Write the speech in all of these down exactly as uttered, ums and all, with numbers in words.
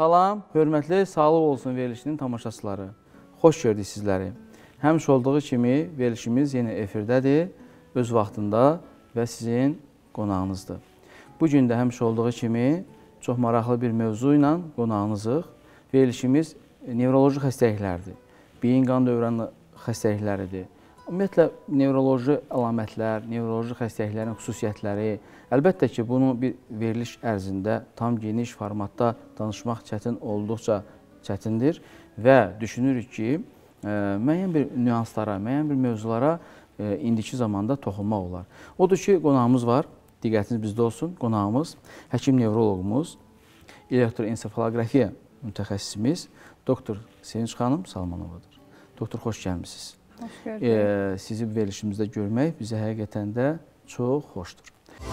Salam, hörmətli Sağlıq Olsun verilişinin tamaşaçıları. Xoş gördük sizləri. Həmiş olduğu kimi verilişimiz yenə efirdədir, öz vaxtında və sizin qonağınızdır. Bugün də həmiş olduğu kimi çox maraqlı bir mövzu ilə qonağınızıq. Verilişimiz nevroloji xəstəliklərdir, beyin qan dövranı xəstəlikləridir. Ümumiyyətlə, nevroloji əlamətlər, nevroloji xəstəliklərin xüsusiyyətləri, əlbəttə ki, bunu bir veriliş ərzində tam geniş formatda danışmaq çətin olduqca çətindir və düşünürük ki, müəyyən bir nüanslara, müəyyən bir mövzulara indiki zamanda toxunmaq olar. Odur ki, qonağımız var, diqqətiniz bizdə olsun, qonağımız, həkim nevroloqumuz, elektroensefalografiya mütəxəssisimiz, doktor Sevinç xanım Salmanovadır. Doktor, xoş gəlmişsiniz. Xoş gördük. Sizi verilişimizdə görmək bizə həqiqətən də çox xoşdur.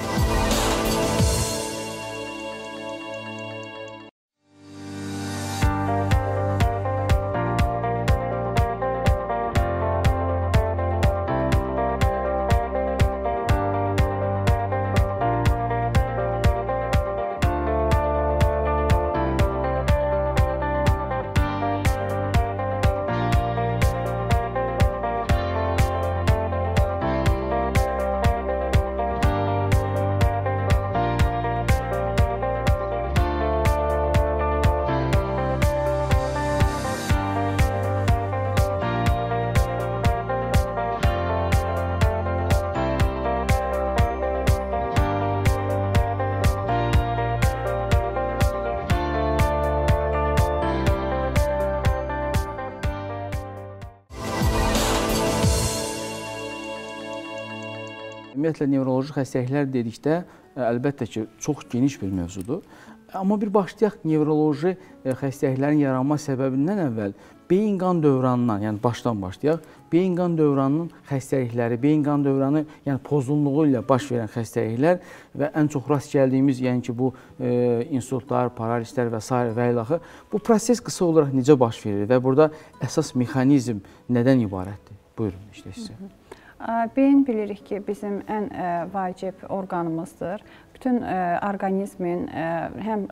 Ümumiyyətlə, nevroloji xəstəliklər dedikdə, əlbəttə ki, çox geniş bir mövzudur. Amma bir başlayaq nevroloji xəstəliklərin yaranma səbəbindən əvvəl beyin qan dövranından, yəni başdan başlayaq, beyin qan dövranının xəstəlikləri, beyin qan dövranı, yəni pozğunluğu ilə baş verən xəstəliklər və ən çox rast gəldiyimiz, yəni ki, bu insultlar, paralizlər və s. və ilaxı, bu proses qısa olaraq necə baş verir və burada əsas mexanizm nədən ibarətdir? Buyurun, işte sizə. Beyin bilirik ki, bizim ən vacib orqanımızdır. Bütün orqanizmin həm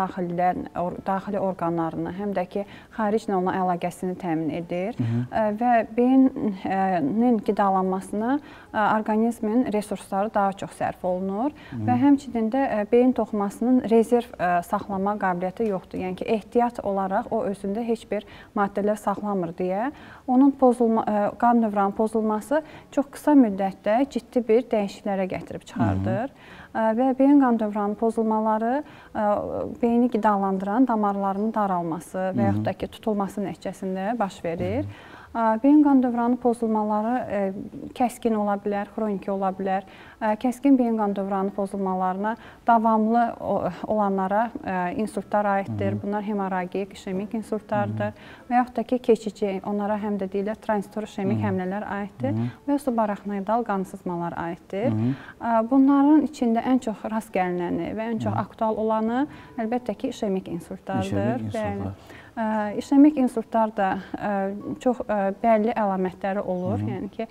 daxili orqanlarını, həm də ki, xariclə olan əlaqəsini təmin edir. Hı -hı. Və beyinin qidalanmasına orqanizmin resursları daha çox sərf olunur. Hı -hı. Və həmçinin də beyin toxumasının rezerv saxlama qabiliyyəti yoxdur. Yəni ki, ehtiyat olaraq o özündə heç bir maddələr saxlamır deyə. Onun pozulma, qan dövranı pozulması çox qısa müddətdə ciddi bir dəyişikliklərə gətirib çıxardır. Hı -hı. Və beyin qan dövranı pozulmaları beyni qidalandıran damarlarının daralması və yaxud da ki, tutulması nəticəsində baş verir. Beyin qan dövranı pozulmaları kəskin ola bilər, xroniki ola bilər. Kəskin beyin qan dövranı pozulmalarına davamlı olanlara insultlar aiddir. Bunlar hemorragik, işemik insultlardır. Və yaxud da ki, keçici, onlara həm də deyilər transitor işemik həmlələr aiddir və subarachnoidal qan sızmalar aiddir. Bunların içində ən çox rast gəlinəni və ən çox aktual olanı əlbəttə ki, işemik insultlardır. İşemik insultlar da çox bəlli əlamətləri olur. Yəni ki,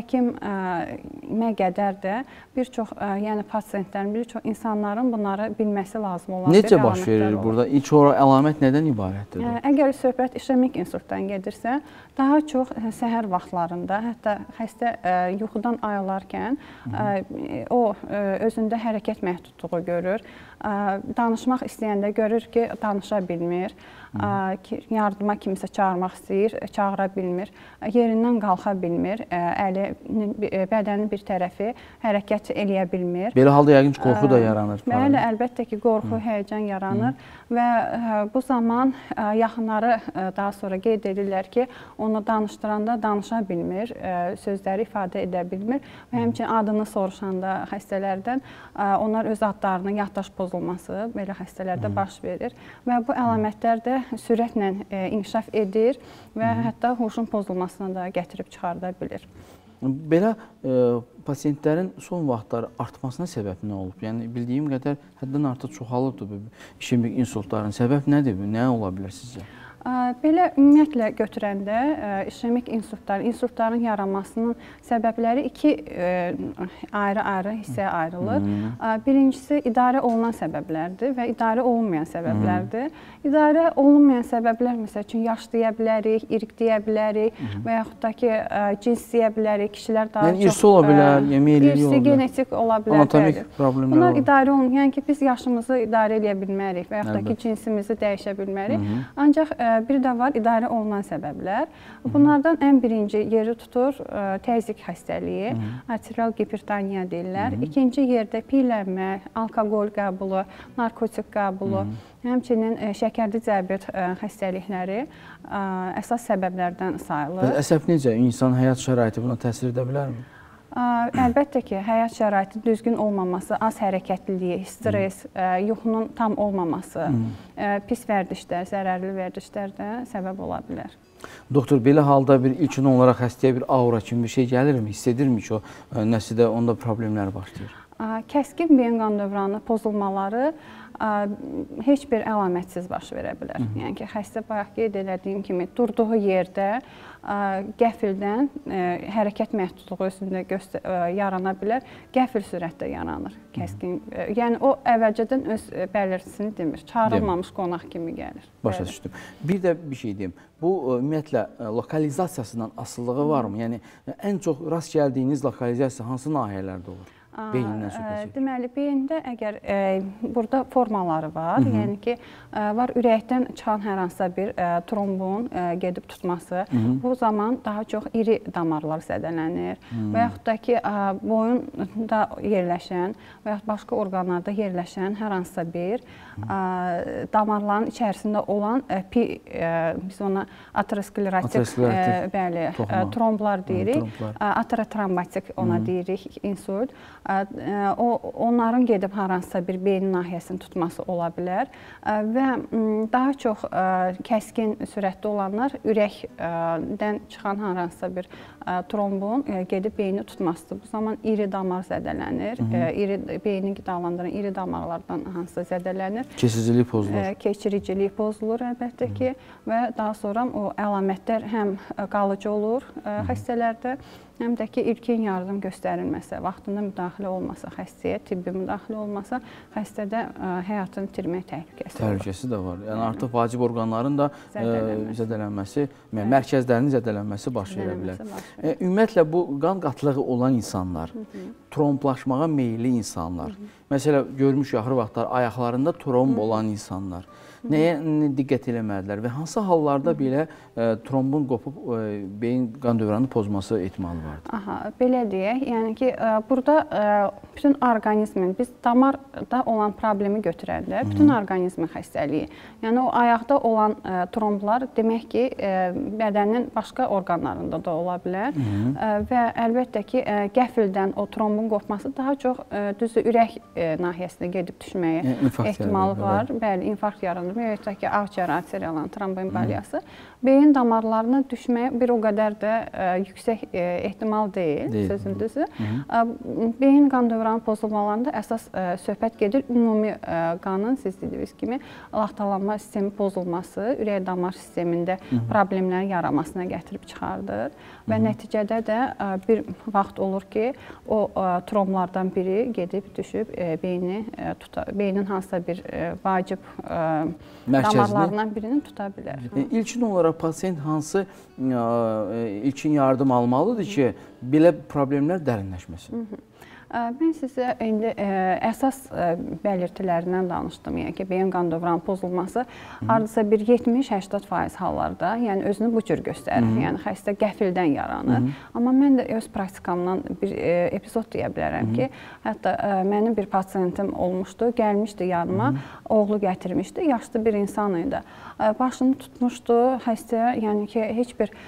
həkimə qədər də bir çox, yəni pasiyentlərin, bir çox insanların bunları bilməsi lazım olan bir əlamətlər olur. Necə baş verir burada? İlk olaraq əlamət nədən ibarətdir? Əgər söhbət işemik insultdan gedirsə, daha çox səhər vaxtlarında, hətta xəstə yuxudan ayılarkən o özündə hərəkət məhdudluğu görür. Danışmaq istəyəndə görür ki, danışa bilmir. Yardıma kimisə çağırmaq istəyir, çağıra bilmir. Yerindən qalxa bilmir. Əli, bədənin bir tərəfi hərəkət eləyə bilmir. Belə halda yəqin ki, qorxu da yaranır. Bəli, əlbəttə ki, qorxu, həyəcan yaranır. Və bu zaman yaxınları daha sonra qeyd edirlər ki, onu danışdıranda danışa bilmir, sözləri ifadə edə bilmir. Və həmçinin adını soruşanda xəstələrdən onlar öz adlarının yaddaş pozulması belə xəstələrdə baş verir. Və bu əlamətlər də sürətlə inkişaf edir və hətta huşun pozulmasına da gətirib çıxarda bilir. Belə pasiyentlərin son vaxtlar artmasına səbəb nə olub? Yəni, bildiyim qədər həddən artıq çoxalıbdır bu işemik insultların. Səbəb nədir bu? Nə ola bilər sizcə? Belə ümumiyyətlə götürəndə işemik insultlar, insultların yaranmasının səbəbləri iki ayrı-ayrı hissəyə ayrılır. Hmm. Birincisi idarə olunan səbəblərdir və idarə olunmayan səbəblərdir. Hmm. İdarə olunmayan səbəblər məsəl üçün yaş deyə bilərik, irq deyə bilərik hmm. və yaxud da ki cins deyə bilərik. Kişilər daha yəni, çox irsi ola bilər, yemək eləyi ola bilər. İrsi, genetik ola bilər. Anatomik problemlər Bunlar olur. idarə olunmayan, yəni ki biz yaşımızı idarə edə bilmərik və yaxud da ki cinsimizi dəyişə bilmərik. Hmm. Ancaq bir də var idarə olunan səbəblər. Bunlardan ən birinci yeri tutur təzyiq xəstəliyi, arterial hipertoniya deyirlər. Hı -hı. İkinci yerdə piyələnmə, alkoqol qəbulu, narkotik qəbulu, Hı -hı. həmçinin şəkərli diabet xəstəlikləri əsas səbəblərdən sayılır. Əsəb necə? İnsan həyat şəraiti buna təsir edə bilərmi? Əlbəttə ki, həyat şəraiti düzgün olmaması, az hərəkətliliyi, stres, hmm. yuxunun tam olmaması, hmm. pis vərdişlər, zərərli vərdişlər də səbəb ola bilər. Doktor, belə halda bir ilkin olaraq xəstəyə bir aura kimi bir şey gəlirmi? Hiss edirmi ki, o nəsildə onda problemlər başlayır? Kəskin beyin qan dövranı pozulmaları heç bir əlamətsiz baş verə bilər. Hı -hı. Yəni ki, xəstə bayaq qeyd elədiyim kimi durduğu yerdə qəfildən hərəkət məhdudluğu özündə yarana bilər, qəfil sürətdə yaranır. Kəskin, Hı -hı. yəni o əvvəlcədən öz bəlirtisini demir, çağırılmamış qonaq kimi gəlir. Başa düşdüm. Bir də bir şey deyim. Bu ümumiyyətlə lokalizasiyasından asılılığı varmı? Yəni ən çox rast gəldiyiniz lokalizasiya hansı nahiyələrdə olur? Beynindən söhbət. Deməli, beyində əgər e, burada formaları var, Hı -hı. yəni ki, e, var ürəkdən çıxan hər hansısa bir e, trombun e, gedib tutması. Hı -hı. Bu zaman daha çox iri damarlar zədələnir Hı -hı. və yaxud da ki, e, boyunda yerləşən və yaxud başqa orqanlarda yerləşən hər hansısa bir e, damarların içərisində olan e, pi, e, biz ona aterosklerotik e, bəli, e, tromblar deyirik, aterotrombotik ona Hı -hı. deyirik, insult. O, onların gedib hansısa bir beyin nahiyəsini tutması ola bilər və daha çox kəskin sürətdə olanlar ürəkdən çıxan hansısa bir trombun gedib beyni tutmasıdır. Bu zaman iri damar zədələnir, Hı -hı. iri, beyni qidalandıran iri damarlardan hansısa zədələnir. Keçiricilik pozulur. Keçiricilik pozulur əlbəttə ki və daha sonra o əlamətlər həm qalıcı olur Hı -hı. xəstələrdə, həm də ki, ilkin yardım göstərilməsə, vaxtında müdaxilə olmasa, xəstəyə tibbi müdaxilə olmasa, xəstədə ə, həyatını itirmək təhlükəsi olur. Təhlükəsi də var. Yəni artıq vacib orqanların da zədələnməsi, ə, zədələnməsi yəni, mərkəzlərinin zədələnməsi baş verə bilər. E, ümumiyyətlə, bu qan qatlığı olan insanlar, Hı -hı. tromblaşmağa meyilli insanlar, Hı -hı. məsələ görmüş axır vaxtlar ayaqlarında tromb Hı -hı. olan insanlar, nəyə diqqət eləməlidirlər və hansı hallarda belə e, trombun qopub e, beyin qan dövranı pozması ehtimalı vardır? Aha, belə deyək, yəni ki, e, burada e, bütün orqanizmin, biz damarda olan problemi götürəndə, bütün Hı -hı. orqanizmin xəstəliyi, yəni o ayaqda olan e, tromblar demək ki, e, bədənin başqa orqanlarında da ola bilər Hı -hı. E, və əlbəttə ki, e, qəfildən o trombun qopması daha çox e, düzü ürək e, nahiyəsinə gedib düşməyə yəni, ehtimalı var. Bəli, bəli infarkt yaranır. Ümumiyyətlə ki, ağciyər arteriyalan tromboemboliyası beyin damarlarına düşməyə bir o qədər də ə, yüksək ə, ehtimal deyil, deyil. Sözün düzü. Ə, beyin qan dövranı pozulmalarında əsas ə, söhbət gedir ümumi ə, qanın, siz dediyiniz kimi, laxtalanma sistemi pozulması, ürək damar sistemində Hı -hı. problemlərin yaranmasına gətirib çıxardır və Hı -hı. nəticədə də ə, bir vaxt olur ki, o ə, tromblardan biri gedib düşüb ə, beyni ə, tuta, beynin hansısa bir ə, vacib ə, damarlarından birini tuta bilər. E, ilkin olaraq pasiyent hansı e, ilkin yardım almalıdır ki, belə problemlər dərinləşməsin? Hı -hı. Mən sizə indi ə, əsas ə, bəlirtilərindən danışdım. Yəni ki, beyin qan dövranı pozulması hardasa bir yetmiş səksən faiz hallarda, yəni özünü bu cür göstərir. Hı -hı. Yəni xəstə qəfildən yaranır. Hı -hı. Amma mən də öz praktikamdan bir ə, epizod deyə bilərəm Hı -hı. ki, hətta ə, mənim bir pasiyentim olmuşdu, gəlmişdi yanıma, Hı -hı. oğlu gətirmişdi, yaşlı bir insan idi. Ə, başını tutmuşdu xəstəyə, yəni ki, heç bir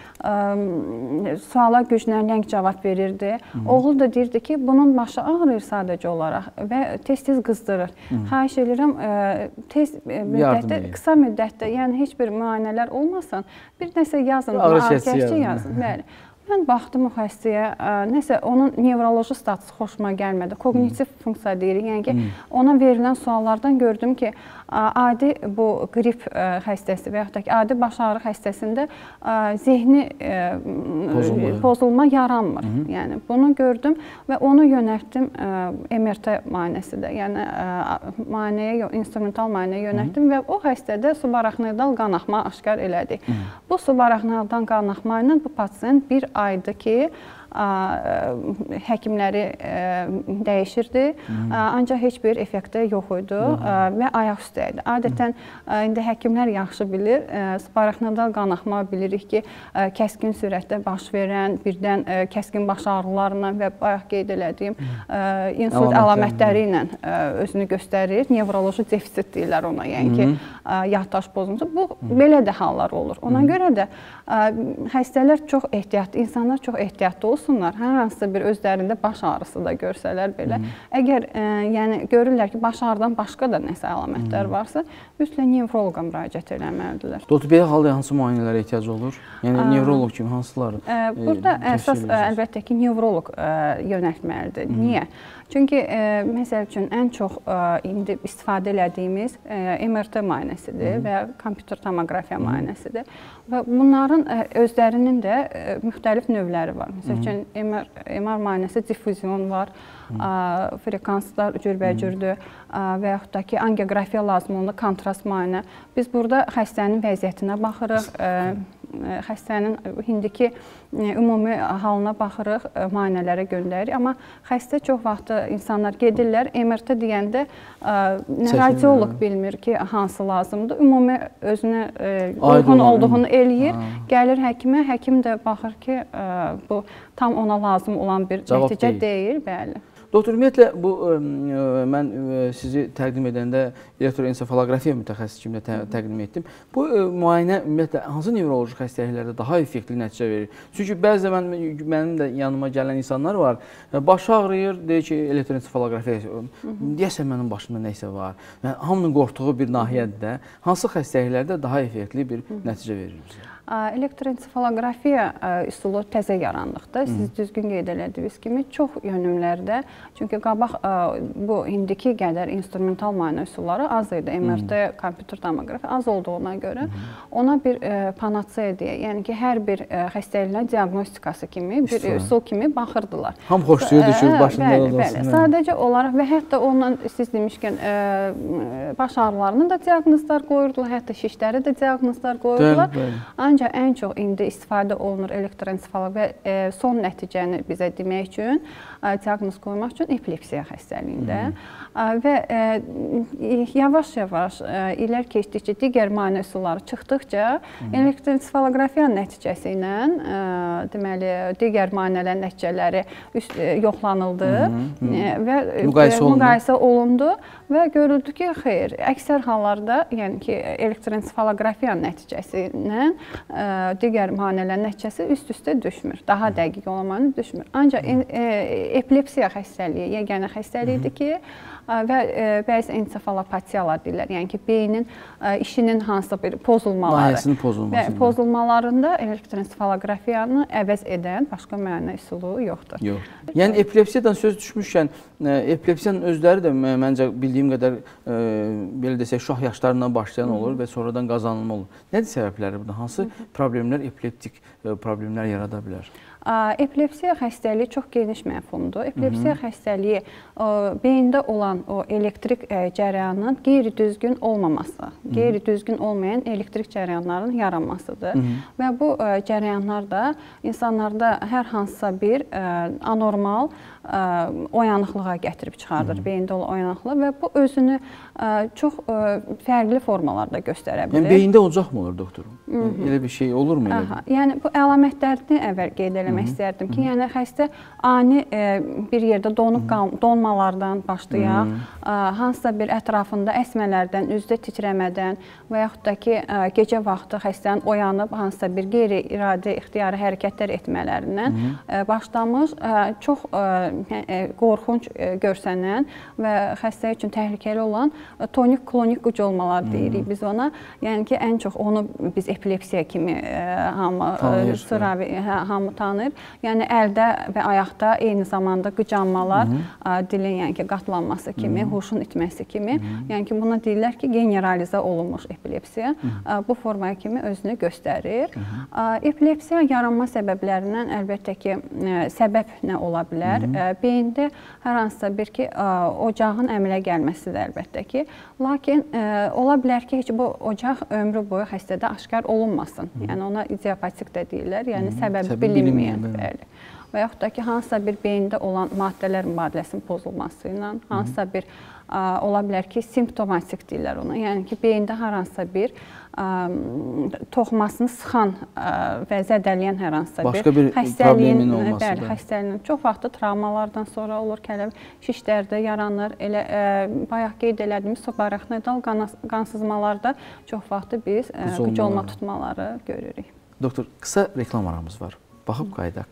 ə, suala güclə ləng cavab verirdi. Hı -hı. Oğlu da deyirdi ki, bunun başı ağrıyır sadəcə olaraq və tez-tez qızdırır. Hı -hı. Xahiş edirəm, ə, tez müddətdə, qısa müddətdə, yəni heç bir müayinələr olmasın, bir nəsə yazın, ağrı kəsici yazın. Bəli. Mən baxdım o xəstəyə, nəsə onun nevroloji statusu xoşuma gəlmədi. Kognitiv hmm. funksiya deyirik, yəni ki, hmm. ona verilən suallardan gördüm ki, adi bu qrip xəstəsi və yaxud da ki, adi baş ağrı xəstəsində zehni pozulma, pozulma yaranmır. Hmm. Yəni bunu gördüm və onu yönəltdim M R T müayinəsində, yəni müayinəyə, instrumental müayinəyə yönəltdim hmm. və o xəstədə subarachnoidal qanaxma aşkar elədi. Hmm. Bu subarachnoidal qanaxma ilə bu pasiyent bir aydır ki, həkimləri dəyişirdi, hmm. ancaq heç bir effekti yox idi hmm. və ayaq üstə idi. Adətən hmm. indi həkimlər yaxşı bilir, subarachnoidal qanaxma bilirik ki, kəskin sürətdə baş verən, birdən kəskin baş ağrılarla və bayaq qeyd elədiyim hmm. insult əlamətləri ilə özünü göstərir. Nevroloji defisit deyirlər ona, yəni ki, hmm. yaddaş pozuntusu. Bu, hmm. belə də hallar olur. Ona hmm. görə də xəstələr çox ehtiyatlı, insanlar çox ehtiyatlı olsunlar. Hər hansısa bir özlərində baş ağrısı da görsələr belə. Hmm. Əgər ə, yəni görürlər ki, baş ağrıdan başqa da nəsə əlamətlər hmm. varsa, üstlə nevroloqa müraciət eləməlidirlər. Doktor, belə halda hansı müayinələrə ehtiyac olur? Yəni nevroloq kimi hansılar? Ə, burada e, əsas ə, əlbəttə ki, nevroloq ə, yönəltməlidir. Hmm. Niyə? Çünki ə, məsəl üçün ən çox ə, indi istifadə elədiyimiz ə, M R T müayinəsidir hmm. və kompüter tomoqrafiya hmm. müayinəsidir. Və bunların ə, özlərinin də ə, müxtəlif növləri var. Məsəl üçün M R, M R müayinəsi difuzion var, ə, frekanslar cürbəcürdür və yaxud da ki, angiografiya lazım olan kontrast müayinə. Biz burada xəstənin vəziyyətinə baxırıq, ə, xəstənin indiki ümumi halına baxırıq, müayinələrə göndəririk. Amma xəstə çox vaxt insanlar gedirlər, M R T deyəndə nə radioloq bilmir ki, hansı lazımdır. Ümumi özünə uyğun olduğunu eləyir, gəlir həkimə, həkim də baxır ki, bu tam ona lazım olan bir nəticə deyil. Bəli. Doktor, ümumiyyətlə, bu, ə, mən ə, sizi təqdim edəndə elektroensefalografiya mütəxəssisi kimi tə, təqdim etdim. Bu ə, müayinə ümumiyyətlə hansı nevroloji xəstəliklərdə daha effektli nəticə verir? Çünki bəzən mən, mənim də yanıma gələn insanlar var, başı ağrıyır, deyir ki, elektroensefalografiya, deyəsən mənim başımda nəsə var. Yəni, hamının qorxduğu bir nahiyədir də, hansı xəstəliklərdə daha effektli bir nəticə verir bizə? Elektroensefalografiya üsulu təzə yarandıqda, siz düzgün qeyd elədiyiniz kimi, çox yönümlərdə, çünki qabaq bu indiki qədər instrumental müayinə üsulları az idi, M R T, kompüter tomoqrafiya az olduğuna görə ona bir panatseya deyə, yəni ki, hər bir xəstəliyin diaqnostikası kimi, bir üsul kimi baxırdılar. Ham xoşlayırdı ki, başında olmasın. Sadəcə olaraq və hətta ondan siz demişkən, baş ağrılarını da diaqnozlar qoyurdular, hətta şişləri də diaqnozlar qoyurdular. Ancaq ən çox indi istifadə olunur elektroensefaloq və son nəticəni bizə demək üçün, diaqnoz qoymaq üçün epilepsiya xəstəliyində və yavaş-yavaş illər keçdikcə digər müayinə üsulları çıxdıqca elektroensefalografiya nəticəsi ilə deməli digər müayinələrin nəticələri yoxlanıldı və müqayisə olundu və görüldü ki, xeyr, əksər hallarda, yəni ki, elektroensefalografiya nəticəsi ilə digər müayinələrin nəticəsi üst-üstə düşmür, daha dəqiq olmanı düşmür. Ancaq epilepsiya xəstəliyi yeganə xəstəlikdir ki, və bəzi ensefalopatiyalar deyirlər, yəni ki, beynin işinin hansısa bir pozulmaları və pozulmalarında elektroensefalografiyanı əvəz edən başqa müayinə üsulu yoxdur. Yox. Yəni epilepsiyadan söz düşmüşkən, epilepsiyanın özləri də məncə bildiyim qədər belə desək, şah yaşlarından başlayan olur və sonradan qazanılma olur. Nədir səbəbləri burada? Hansı problemlər, epileptik problemlər yarada bilər? Epilepsiya xəstəliyi çox geniş məfhumdur. Epilepsiya xəstəliyi beyində olan o elektrik cərəyanının qeyri-düzgün olmaması, qeyri-düzgün olmayan elektrik cərəyanların yaranmasıdır. Və bu cərəyanlar da insanlarda hər hansısa bir anormal oyanıqlığa gətirib çıxardır, beyində olan oyanıqlığı və bu özünü çox fərqli formalarda göstərə bilir. Yəni, beyində ocaq mı olur, doktorum? Elə bir şey olur mu? Yəni, bu əlamətlərini əvvəl qeyd eləmək istərdim ki, yəni xəstə ani bir yerdə donub donmalardan başlayaq, hansısa bir ətrafında əsmələrdən, üzdə titrəmədən və yaxud da ki, gecə vaxtı xəstənin oyanıb hansısa bir qeyri-iradi ixtiyari hərəkətlər etmələrindən başlamış, çox qorxunc görsənən və xəstə üçün təhlükəli olan tonik-klonik qıcolmalar deyirik biz ona. Yəni ki, ən çox onu biz epilepsiya kimi hamı tanıyır. yaranır. Yəni əldə və ayaqda eyni zamanda qıcanmalar, Hı -hı. dilin yəni ki, qatlanması kimi, Hı -hı. huşun itməsi kimi, Hı -hı. yəni ki, buna deyirlər ki, generalizə olunmuş epilepsiya Hı -hı. bu formaya kimi özünü göstərir. Hı -hı. Epilepsiya yaranma səbəblərindən əlbəttə ki, səbəb nə ola bilər? Hı -hı. Beyində hər hansısa bir ki, ocağın əmələ gəlməsidir əlbəttə ki. Lakin ola bilər ki, heç bu ocaq ömrü boyu xəstədə aşkar olunmasın. Hı -hı. Yəni ona idiopatik də deyirlər, yəni Hı -hı. səbəbi Səbəb bilinməyən. Bəli. Və yaxud da ki, hansısa bir beyində olan maddələr mübadiləsinin pozulması ilə, hansısa bir ə, ola bilər ki, simptomatik deyirlər ona. Yəni ki, beyində hər hansısa bir ə, toxumasını sıxan ə, və zədələyən hər hansısa Başqa bir, bir xəstəliyin, olması bəli, xəstəliyin çox vaxtı travmalardan sonra olur, kələb şişlərdə yaranır. Elə ə, bayaq qeyd elədiyimiz subarachnoidal qansızmalarda çox vaxtı biz ə, qıcolma tutmaları görürük. Doktor, qısa reklam aramız var. Baxıb qayıdaq.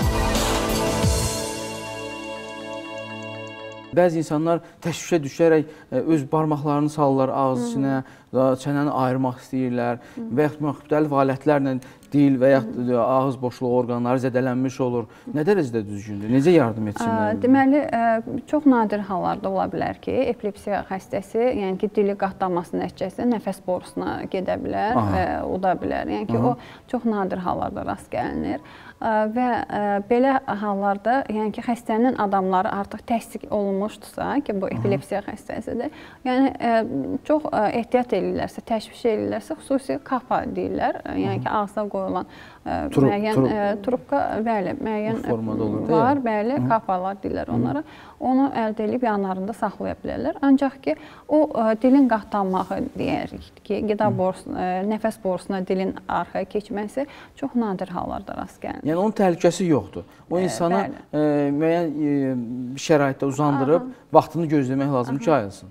Bəzi insanlar təşvişə düşərək öz barmaqlarını salırlar ağız içinə, çənəni ayırmaq istəyirlər və yaxud müxtəlif alətlərlə dil və yaxud ağız boşluğu orqanları zədələnmiş olur. Nə dərəcədə düzgündür? Necə yardım etsinlər? Deməli, çox nadir hallarda ola bilər ki, epilepsiya xəstəsi, yəni ki, dili qatlanması nəticəsində nəfəs borusuna gedə bilər və uda bilər. Yəni ki, Aha. o çox nadir hallarda rast gəlinir. Və belə hallarda, yəni ki, xəstənin adamları artıq təsdiq olunmuşdursa ki, bu epilepsiya xəstəsidir. Yəni çox ehtiyat edirlərsə, təşviş edirlərsə, xüsusi kapa deyirlər. Yəni ki, ağza qoyulan Trup, müəyyən trup. trubka, bəli, müəyyən olur, var, bəli, Hı. kapalar deyirlər onlara. Onu əldə edib yanlarında saxlaya bilərlər. Ancaq ki, o dilin qatlanmağı deyərik ki, qida borusu, nəfəs borusuna dilin arxaya keçməsi çox nadir hallarda rast gəlinir. Yəni onun təhlükəsi yoxdur. O insana e, müəyyən e, şəraitdə uzandırıb Aha. vaxtını gözləmək lazımdır ki, ayılsın.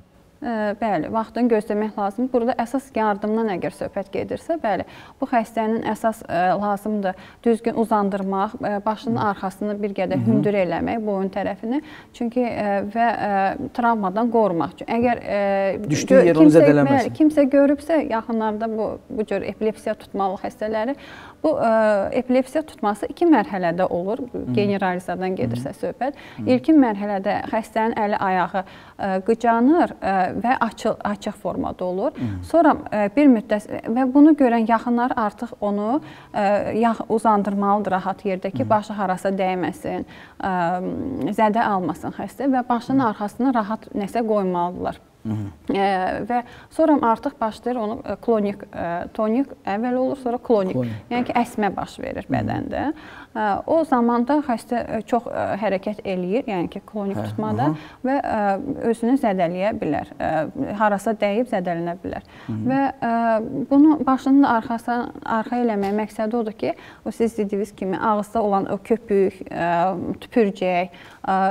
Bəli, vaxtını gözləmək lazımdır. Burada əsas yardımdan əgər söhbət gedirsə, bəli, bu xəstənin əsas ə, lazımdır düzgün uzandırmaq, ə, başının arxasını bir qədər hündür eləmək, boyun tərəfini. Çünki ə, və ə, travmadan qorumaq üçün. Əgər ə, düşdüyü yer onu zədələməsin. Kimsə görübsə, yaxınlarda bu, bu cür epilepsiya tutmalı xəstələri, bu ə, epilepsiya tutması iki mərhələdə olur. Generalizadan gedirsə söhbət. İlkin mərhələdə xəstənin əli, ayağı ə, qıcanır ə, və açıq, açıq formada olur. Hmm. Sonra ə, bir müddət və bunu görən yaxınlar artıq onu ə, uzandırmalıdır rahat yerdə ki, hmm. başı harasa dəyməsin, ə, zədə almasın xəstə və başının hmm. arxasına rahat nəsə qoymalıdırlar. E, və sonra artıq başlayır onu klonik, e, tonik əvvəl olur, sonra klonik, klonik. Yəni ki, əsmə baş verir bədəndə. E, o zamanda xəstə çox e, hərəkət eləyir, yəni ki, klonik hə, tutmada aha. və e, özünü zədələyə bilər, e, harasa dəyib zədələnə bilər. Hı -hı. Və e, bunu başının arxasına, arxa eləmək məqsədi odur ki, o siz dediyiniz kimi ağızda olan o köpük, e, tüpürcək e,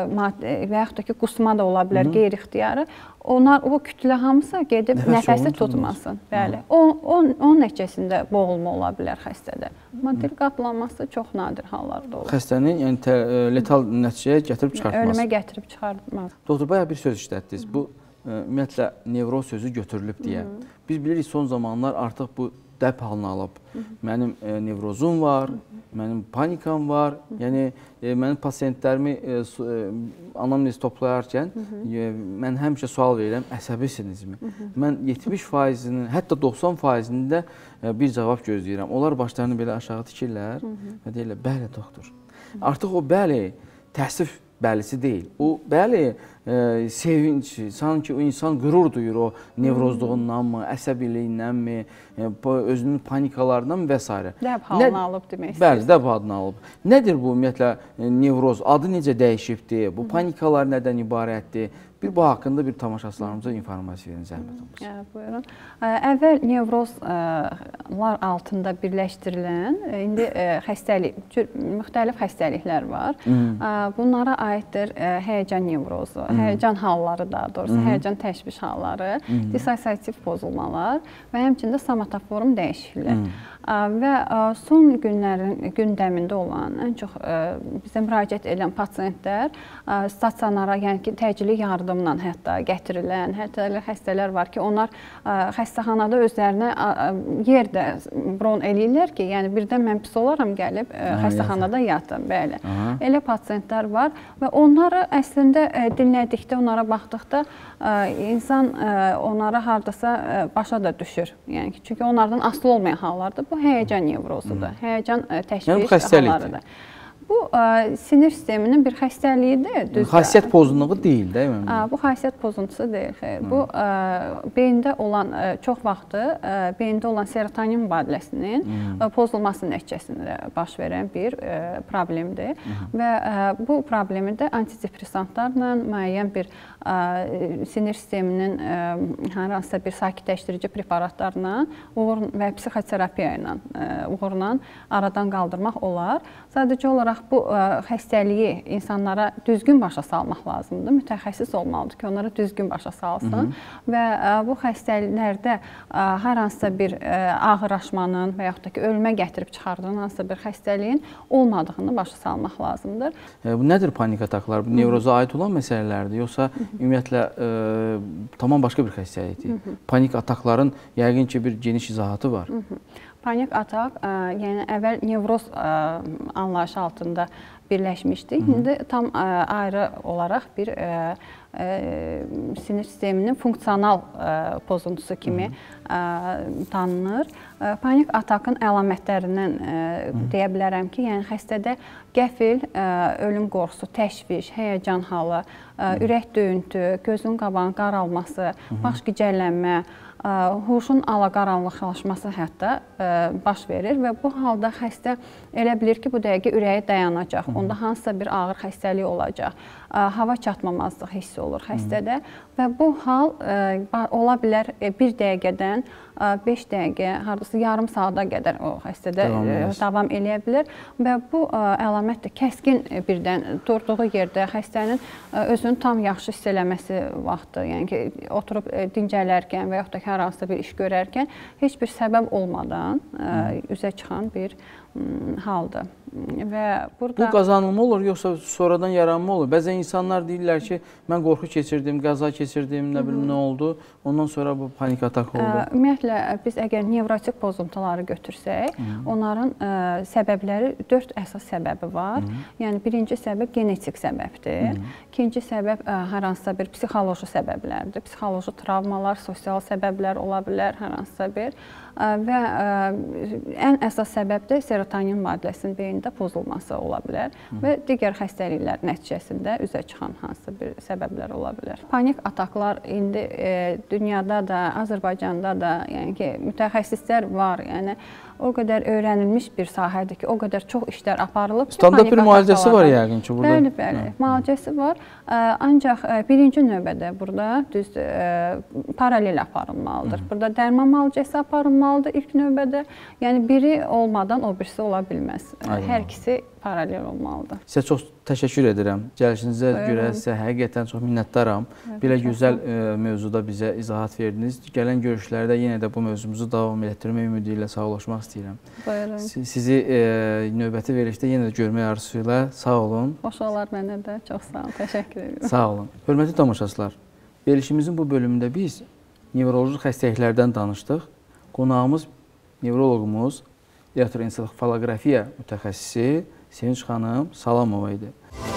və yaxud da ki, qusma da ola bilər, qeyri-ixtiyarı. Onlar, o kütlə hamısı gedib Nəfəs nəfəsi tutmasın. Bəli. O, o, onun nəticəsində boğulma ola bilər xəstədə. Amma dil qatlanması çox nadir hallarda olur. Xəstənin yəni, tə, letal nəticəyə gətirib çıxartmaz. Ölümə gətirib çıxartmaz. Doktor, bayağı bir söz işlətdiniz. Bu, ümumiyyətlə, nevroz sözü götürülüb deyə. Hı -hı. Biz bilirik, son zamanlar artıq bu dəb halını alıb. Hı -hı. Mənim e, nevrozum var, Hı -hı. mənim panikam var. Hı -hı. Yəni, e, mənim pasientlərimi e, e, anamnez toplayarkən Hı -hı. E, mən həmişə sual verirəm, əsəbisinizmi? Hı -hı. Mən yetmiş faizinin, hətta doxsan faizində e, bir cavab gözləyirəm. Onlar başlarını belə aşağı tikirlər Hı -hı. və deyirlər, bəli, doktor. Hı -hı. Artıq o bəli, təəssüf bəlisi deyil. O, bəli, e, sevinç, sanki o insan qürur duyur o nevrozluğundanmı, əsəbiliyindənmi, e, özünün panikalarından və s. Dəb halını alıb demək istəyirsən. Bəli, dəb halını alıb. Nədir bu ümumiyyətlə nevroz? Adı necə dəyişibdir? Bu panikalar nədən ibarətdir? Bir bu haqqında bir tamaşaçılarımıza informasiya verin, zəhmət olsun. Ya, buyurun. Əvvəl nevrozlar altında birləşdirilən, indi xəstəlik, müxtəlif xəstəliklər var. Hmm. Bunlara aiddir həyəcan nevrozu, hmm. həyəcan halları daha doğrusu, hmm. həyəcan təşviş halları, hmm. dissosiativ pozulmalar və həmçində somatoform dəyişikliklər. Hmm. Və son günlərin gündəmində olan ən çox bizə müraciət edən pasiyentlər stasionara, yəni ki, təcili yardımla hətta gətirilən, hətta elə xəstələr var ki, onlar xəstəxanada özlərinə yer də bron eləyirlər ki, yəni birdən mən pis olaram gəlib xəstəxanada yatım, bəli. Elə pasiyentlər var və onları əslində dinlədikdə, onlara baxdıqda insan onlara hardasa başa da düşür. Yəni ki, çünki onlardan asılı olmayan hallardır. Bu həyəcan nevrozudur, həyəcan təşviş hallarıdır. Bu sinir sisteminin bir xəstəliyidir. Xasiyyət pozunluğu deyil, deyil mi? Bu xasiyyət pozuntusu deyil. Xeyr. Bu beyində olan çox vaxtı beyində olan serotonin mübadiləsinin pozulması nəticəsində baş verən bir problemdir və bu problemi də antidepressantlarla, müəyyən bir sinir sisteminin hər hansısa bir sakitləşdirici preparatlarla və psixoterapiya ilə uğurla aradan qaldırmaq olar. Sadəcə olaraq bu xəstəliyi insanlara düzgün başa salmaq lazımdır. Mütəxəssis olmalıdır ki, onlara düzgün başa salsın və bu xəstəliklərdə hər hansısa bir ağırlaşmanın və yaxud da ki, ölümə gətirib çıxardılan hansısa bir xəstəliyin olmadığını başa salmaq lazımdır. Bu nədir panik ataklar? Bu nevroza aid olan məsələlərdir, yoxsa ümumiyyətlə tamam başqa bir xəstəlikdir? Panik atakların yəqin ki, bir geniş izahatı var. Panik atak, yəni əvvəl nevroz anlayışı altında birləşmişdik. İndi tam ayrı olaraq bir sinir sisteminin funksional pozuntusu kimi tanınır. Panik atakın əlamətlərindən deyə bilərəm ki, yəni xəstədə qəfil ölüm qorxusu, təşviş, həyəcan halı, ürək döyüntü, gözün qabağının qaralması, baş gicəllənmə, huşun alaqaranlıqlaşması hətta baş verir və bu halda xəstə elə bilir ki, bu dəqiqə ürəyi dayanacaq, onda hansısa bir ağır xəstəlik olacaq, hava çatmamazlıq hissi olur xəstədə və bu hal ola bilər bir dəqiqədən beş dəqiqə, hardasa yarım saata qədər o xəstədə davam eləyə bilər və bu əlamət də kəskin birdən durduğu yerdə xəstənin özünü tam yaxşı hiss eləməsi vaxtı, yəni ki, oturub dincələrkən və yaxud da ki, hər hansısa bir iş görərkən heç bir səbəb olmadan üzə çıxan bir haldır. Və burada... Bu qazanılma olur, yoxsa sonradan yaranma olur? Bəzən insanlar deyirlər ki, mən qorxu keçirdim, qəza keçirdim, nə bilim, nə oldu, ondan sonra bu panik atak oldu. Ümumiyyətlə, biz əgər nevrotik pozuntuları götürsək, onların səbəbləri, dörd əsas səbəbi var. Yəni, birinci səbəb genetik səbəbdir. İkinci səbəb hər hansısa bir psixoloji səbəblərdir. Psixoloji travmalar, sosial səbəblər ola bilər, hər hansısa bir. Və ən əsas səbəb də serotonin mübadiləsinin beyində pozulması ola bilər və digər xəstəliklər nəticəsində üzə çıxan hansısa bir səbəblər ola bilər. Panik ataklar indi dünyada da, Azərbaycanda da, yəni ki, mütəxəssislər var, yəni o qədər öyrənilmiş bir sahədir ki, o qədər çox işlər aparılıb. Standart bir müalicəsi var yəqin ki, burada. Bəli, bəli, müalicəsi var. Ancaq birinci növbədə burada düz paralel aparılmalıdır. Burada dərman müalicəsi aparılmalıdır ilk növbədə. Yəni biri olmadan o birisi ola bilməz. Hər ikisi paralel olmalıdır. Sizə çox təşəkkür edirəm. Gəlişinizə görə sizə həqiqətən çox minnətdaram. Belə gözəl mövzuda bizə izahat verdiniz. Gələn görüşlərdə yenə də bu mövzumuzu davam etdirmək ümidi ilə sağollaşmaq istəyirəm. Buyurun. Sizi növbəti verilişdə yenə də görmək arzusuyla sağ olun. Xoş olar mənə də. Çox sağ olun. Təşəkkür edirəm. Sağ olun. Hörmətli tamaşaçılar, verilişimizin bu bölümündə biz nevroloji xəstəliklərdən danışdıq. Qonağımız nevroloqumuz, elektroensefalografiya mütəxəssisi Sevinç xanım Salamova idi.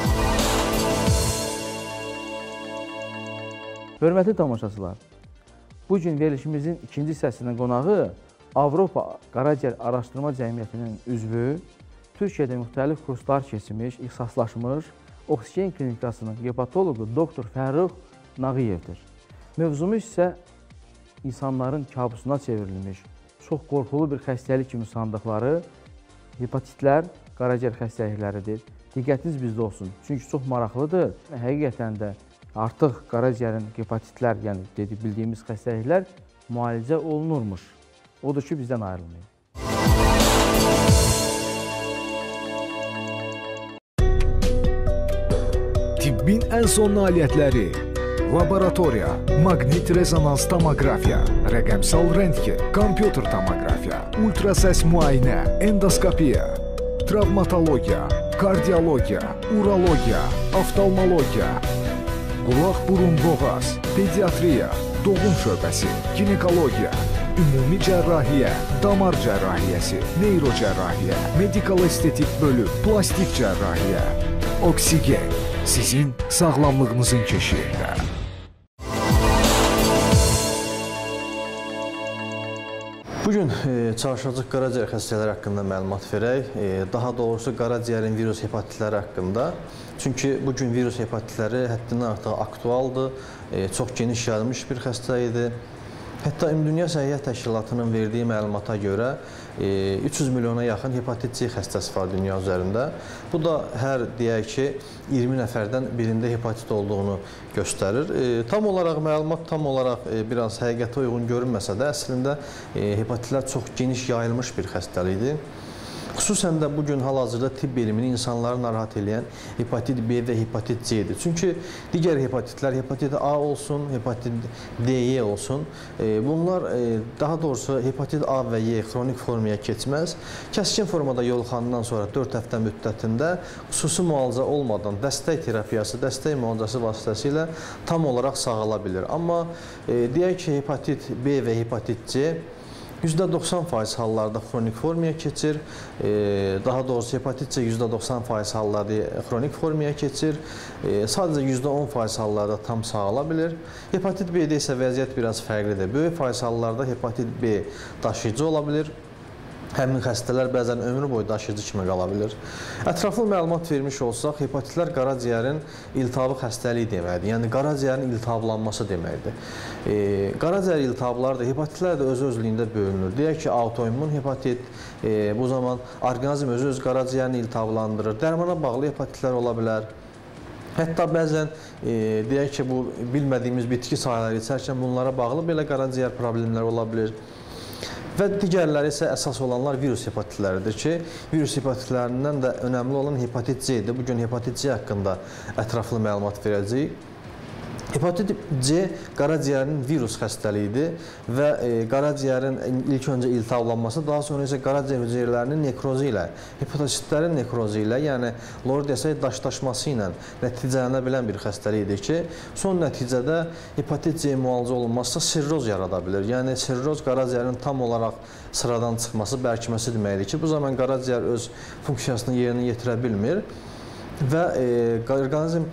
Hörmətli tamaşaçılar, bugün verilişimizin ikinci hissəsinin qonağı Avropa Qaraciyər Araşdırma Cəmiyyətinin üzvü, Türkiyədə müxtəlif kurslar keçmiş, ixtisaslaşmış Oksigen Klinikasının hepatoloqu doktor Fərrux Nağıyevdir. Mövzumuz isə insanların kabusuna çevrilmiş, çox qorxulu bir xəstəlik kimi sandıqları hepatitlər, qaraciyər xəstəlikləridir. Diqqətiniz bizdə olsun, çünki çox maraqlıdır. Həqiqətən də artıq qaraciyərin hepatitlər, yəni bildiyimiz xəstəliklər müalicə olunurmuş. Odur ki, bizdən ayrılmayın. Tibbin ən son nailiyyətləri, laboratoriya, maqnit rezonans tomoqrafiya, rəqəmsal rentgen, kompüter tomoqrafiya, ultrasəs müayinə, endoskopiya, travmatologiya, kardiologiya, urologiya, oftalmologiya, qulaq, burun, boğaz, pediatriya, doğum şöbəsi, ginekologiya, ümumi cərrahiyyə, damar cərrahiyyəsi, neyrocərrahiyyə, medikal estetik bölüm, plastik cərrahiyyə, oksigen, sizin sağlamlığınızın keşiyində. Bugün e, çalışacaq qaraciyər xəstələri haqqında məlumat verək. E, daha doğrusu qaraciyərin virus hepatitləri haqqında. Çünki bugün virus hepatitləri həddindən artıq aktualdır, e, çox geniş yayılmış bir xəstə idi. Hətta Ümumdünya Səhiyyə Təşkilatının verdiyi məlumata görə e, üç yüz milyona yaxın hepatit C xəstəsi var dünya üzərində. Bu da hər deyək ki, iyirmi nəfərdən birində hepatit olduğunu göstərir. E, tam olaraq məlumat tam olaraq e, biraz həqiqətə uyğun görünməsə də, əslində e, hepatitlər çox geniş yayılmış bir xəstəlikdir. Xüsusən də bugün hal-hazırda tibb elmini insanları narahat edən hepatit B və hepatit C-dir. Çünki digər hepatitlər, hepatit A olsun, hepatit D, Y olsun, bunlar daha doğrusu hepatit A və Y xronik formaya keçməz. Kəskin formada yoluxandan sonra dörd həftə müddətində xüsusi müalicə olmadan dəstək terapiyası, dəstək müalicəsi vasitəsilə tam olaraq sağala bilir. Amma deyək ki, hepatit B və hepatit C yüzdə doxsan faiz hallarda xronik formaya keçir. Daha doğrusu hepatit C yüzdə doxsan faiz hallarda xronik formaya keçir. Sadəcə yüzdə on faiz hallarda tam sağala bilir. Hepatit B-də isə vəziyyət biraz fərqlidir. Böyük faiz hallarda hepatit B daşıyıcı ola bilir. Həmin xəstələr bəzən ömrü boyu daşıyıcı kimi qala bilir. Ətraflı məlumat vermiş olsaq, hepatitlər qaraciyərin iltihabı xəstəliyi deməkdir. Yəni, qaraciyərin iltihablanması deməkdir. E, qaraciyər iltihabları da, hepatitlər də öz-özlüyündə bölünür. Deyək ki, autoimmun hepatit, e, bu zaman orqanizm özü-öz qaraciyərini iltihablandırır. Dərmana bağlı hepatitlər ola bilər. Hətta bəzən e, deyək ki, bu bilmədiyimiz bitki sahələri içərkən bunlara bağlı belə qaraciyər problemləri ola bilir. Və digərləri isə əsas olanlar virus hepatitləridir ki, virus hepatitlərindən də önəmli olan hepatit C-dir. Bugün hepatit C haqqında ətraflı məlumat verəcəyik. Hepatit C qaraciyərin virus xəstəliyidir və e, qaraciyərin ilk öncə iltihablanması, daha sonra isə qaraciyər hüceyrələrinin nekrozu ilə, hepatositlərin nekrozu ilə, yəni lor desək daşdaşması ilə nəticələnə bilən bir xəstəlikdir ki, son nəticədə hepatit C müalicə olunmazsa sirroz yarada bilir. Yəni sirroz qaraciyərin tam olaraq sıradan çıxması, bərkiməsi deməkdir ki, bu zaman qaraciyər öz funksiyasını yerinə yetirə bilmir və e, orqanizm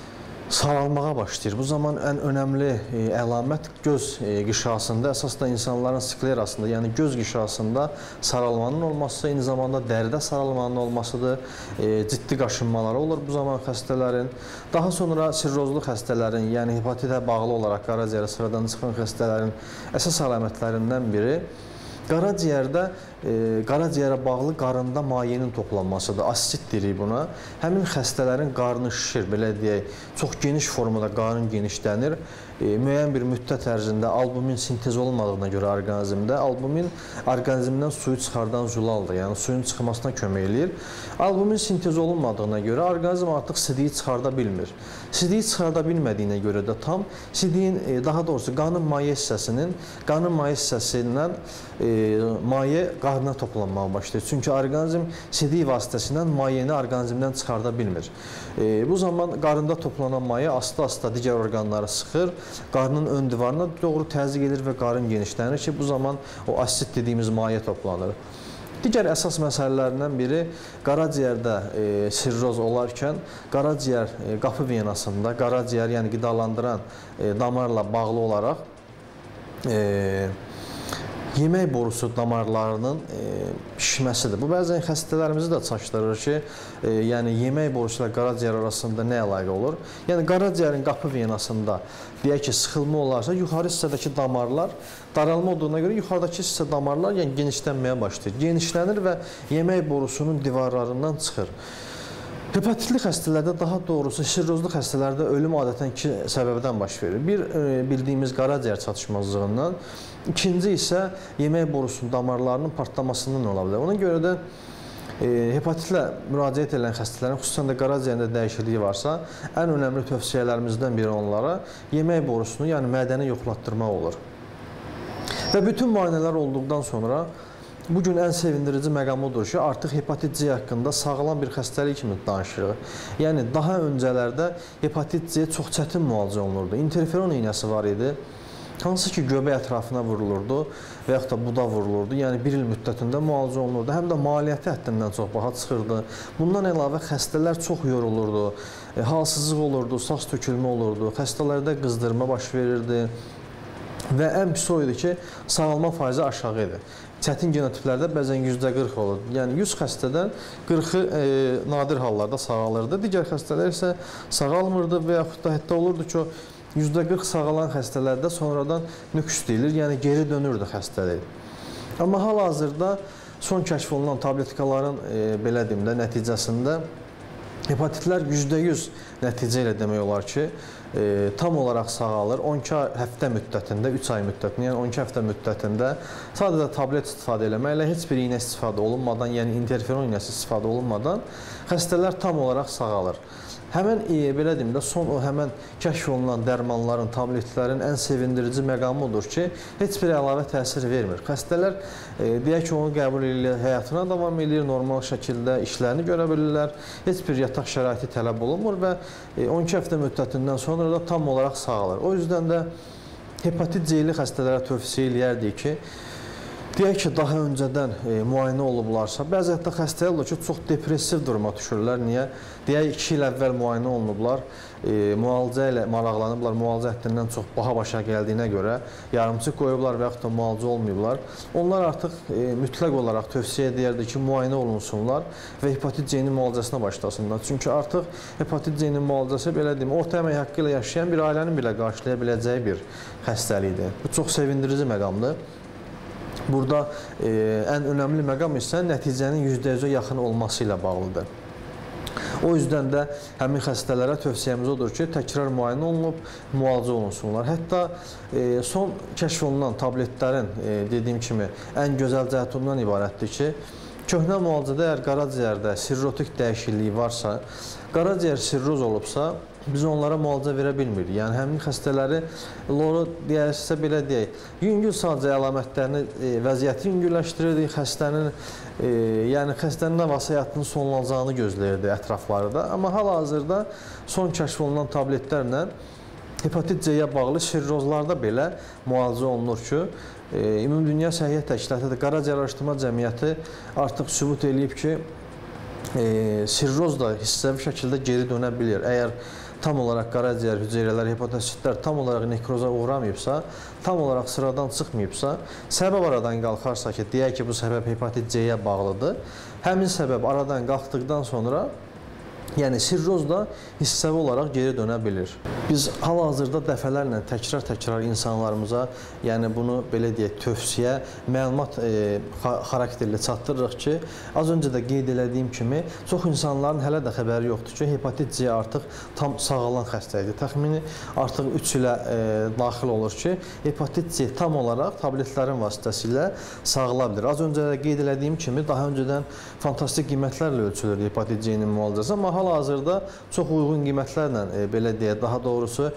saralmağa başlayır. Bu zaman ən önəmli e, əlamət göz e, qişasında, əsas da insanların sklerasında, yəni göz qişasında saralmanın olması, eyni zamanda dəridə saralmanın olmasıdır. E, ciddi qaşınmaları olur bu zaman xəstələrin. Daha sonra sirrozlu xəstələrin, yəni hepatitə bağlı olaraq qaraciyərə sıradan çıxan xəstələrin əsas əlamətlərindən biri qaraciyərdə, e, qaraciyərə bağlı qarında mayenin toplanmasıdır. Asit deyirik buna. Həmin xəstələrin qarnı şişir, belə deyək, çox geniş formada qarın genişlənir. E, müəyyən bir müddət ərzində albumin sintez olmadığına görə orqanizmdə, albumin orqanizmdən suyu çıxardan zulaldır, yəni suyun çıxmasına kömək eləyir. Albumin sintez olunmadığına görə orqanizm artıq sidiyi çıxarda bilmir. Sidiyi çıxarda bilmədiyinə görə də tam sidiyin, e, daha doğrusu qanın maye hissəsinin, qanın maye hissəsindən e, maye qarına toplanmağa başlayır. Çünki orqanizm sidiyi vasitəsilə mayeni orqanizmdən çıxarda bilmir. E, bu zaman qarında toplanan maye asta-asta digər orqanları sıxır, qarnın ön divarına doğru təzyiq edir və qarın genişlənir ki, bu zaman o asit dediyimiz maye toplanır. Digər əsas məsələlərindən biri qaraciyərdə e, sirroz olarkən qaraciyər e, qapı venasında, qaraciyər yəni qidalandıran e, damarla bağlı olaraq e, yemək borusu damarlarının e, şişməsidir. Bu bəzən xəstələrimizi də çaşdırır ki, e, yəni yemək borusu ilə qaraciyər arasında nə əlaqə olur? Yəni qaraciyərin qapı venasında deyək ki, sıxılma olarsa, yuxarı hissədəki damarlar daralma olduğuna görə yuxarıdakı hissə damarlar yəni genişlənməyə başlayır. Genişlənir və yemək borusunun divarlarından çıxır. Hepatitli xəstələrdə, daha doğrusu sirrozlu xəstələrdə ölüm adətən iki səbəbdən baş verir. Bir, e, bildiyimiz qaraciyər çatışmazlığından, ikinci isə yemək borusunun damarlarının partlamasından ola bilər. Ona görə də Hepatitlə müraciət edən xəstələrin, xüsusən də qaraciyərində dəyişikliyi varsa, ən önəmli tövsiyələrimizdən biri onlara yemək borusunu, yəni mədəni yoxlatdırmaq olur. Və bütün müayinələr olduqdan sonra bugün ən sevindirici məqam odur ki, artıq hepatit C haqqında sağlam bir xəstəlik kimi danışırıq. Yəni, daha öncələrdə hepatit C çox çətin müalicə olunurdu. Interferon iynəsi var idi. Hansı ki, göbək ətrafına vurulurdu və yaxud da buda vurulurdu. Yəni, bir il müddətində müalicə olunurdu. Həm də maliyyəti həddindən çox baha çıxırdı. Bundan əlavə xəstələr çox yorulurdu. E, halsızlıq olurdu, saç tökülmə olurdu. Xəstələrdə qızdırma baş verirdi. Və ən pis o idi ki, sağalma faizi aşağı idi. Çətin genotiplərdə bəzən yüzdə qırx olurdu. Yəni, yüz xəstədən qırxı e, nadir hallarda sağalırdı. Digər xəstələr isə sağalmırdı və yaxud da hətta olurdu ki, yüzdə qırx sağalan xəstələrdə sonradan nüks deyilir, yəni geri dönürdü xəstəlik. Amma hal-hazırda son kəşf olunan tabletikaların e, belə deyim də nəticəsində hepatitlər yüzdə yüz nəticə ilə demək olar ki, e, tam olaraq sağalır. on iki həftə müddətində, üç ay müddətində, yəni on iki həftə müddətində sadəcə tablet istifadə eləməklə, heç bir iynə istifadə olunmadan, yəni interferon iynəsi istifadə olunmadan xəstələr tam olaraq sağalır. Həmən e, belə deyim də, son o həmən kəşf olunan dərmanların, tabletlərin ən sevindirici məqamı odur ki, heç bir əlavə təsir vermir. Xəstələr e, deyək ki, onu qəbul edir, həyatına davam edir, normal şəkildə işlərini görə bilirlər, heç bir yataq şəraiti tələb olunmur və e, on iki həftə müddətindən sonra da tam olaraq sağalır. O yüzdən də hepatit C-li xəstələrə tövsiyə eləyərdik ki, deyək ki, daha öncədən e, müayinə olublarsa, bəzi hətta xəstələr olur ki, çox depressiv duruma düşürlər. Niyə? Deyək, iki il əvvəl müayinə olunublar, e, müalicə ilə maraqlanıblar, müalicə həddindən çox baha başa gəldiyinə görə yarımçıq qoyublar və yaxud da müalicə olmayıblar. Onlar artıq e, mütləq olaraq tövsiyə edərdi ki, müayinə olunsunlar və hepatit C-nin müalicəsinə başlasınlar. Çünki artıq hepatit C-nin müalicəsi, belə deyim, orta əmək haqqı ilə yaşayan bir ailənin belə qarşılaya biləcəyi bir xəstəlikdir. Bu çox sevindirici məqamdır. Burada e, ən önəmli məqam isə nəticənin yüzdə yüzə yaxın olması ilə bağlıdır. O yüzdən də həmin xəstələrə tövsiyəmiz odur ki, təkrar müayinə olunub, müalicə olunsunlar. Hətta e, son kəşf olunan tabletlərin, e, dediyim kimi, ən gözəl cəhəti ondan ibarətdir ki, köhnə müalicədə əgər qaraciyərdə sirrotik dəyişikliyi varsa, qaraciyər sirroz olubsa, biz onlara müalicə verə bilmirik. Yəni, həmin xəstələri, loru deyərsə belə deyək, yüngül sadəcə əlamətlərini, e, vəziyyəti yüngülləşdirirdik, xəstənin, e, yəni xəstənin nə varsa həyatının sonlanacağını gözləyirdi ətrafları da. Amma hal-hazırda son kəşf olunan tabletlərlə hepatit C-yə bağlı sirrozlarda belə müalicə olunur ki, e, Ümumdünya Səhiyyə Təşkilatı, Qaraciyər Araşdırma Cəmiyyəti artıq sübut edib ki, e, sirroz da hissəvi şəkildə geri dönə bilir. Əgər tam olaraq qaraciyər hüceyrələri, hepatositlər tam olaraq nekroza uğramayıbsa, tam olaraq sıradan çıxmayıbsa, səbəb aradan qalxarsa ki, deyək ki, bu səbəb hepatit C-yə bağlıdır, həmin səbəb aradan qalxdıqdan sonra, yəni sirroz da hissəvi olaraq geri dönə bilir. Biz hal-hazırda dəfələrlə təkrar-təkrar insanlarımıza, yəni bunu belə deyək, tövsiyə, məlumat e, xarakterli çatdırırıq ki, az öncə də qeyd elədiyim kimi, çox insanların hələ də xəbəri yoxdur ki, hepatit C artıq tam sağalan xəstəlikdir. Təxmini artıq üç ilə e, daxil olur ki, hepatit C tam olaraq tabletlərin vasitəsilə sağala bilir. Az öncə də qeyd elədiyim kimi, daha öncədən fantastik qiymətlərlə ölçülür hepatit C-nin müalicəsi, amma hal-hazırda çox uyğun qiymətlərlə, e, belə deyək, daha doğrusu